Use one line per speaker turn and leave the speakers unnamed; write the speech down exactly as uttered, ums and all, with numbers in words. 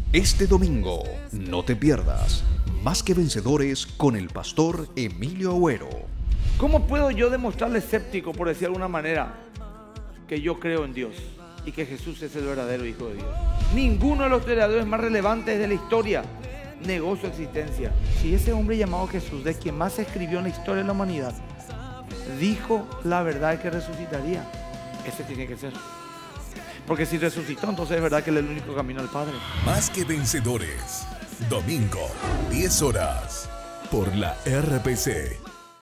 Este domingo, no te pierdas Más que Vencedores con el pastor Emilio Agüero.
¿Cómo puedo yo demostrarle escéptico, por decir de alguna manera, que yo creo en Dios y que Jesús es el verdadero Hijo de Dios? Ninguno de los creadores más relevantes de la historia negó su existencia. Si ese hombre llamado Jesús, de quien más se escribió en la historia de la humanidad, dijo la verdad que resucitaría, ese tiene que ser. Porque si resucitó, entonces es verdad que él es el único camino al Padre.
Más que Vencedores, domingo, diez horas, por la R P C.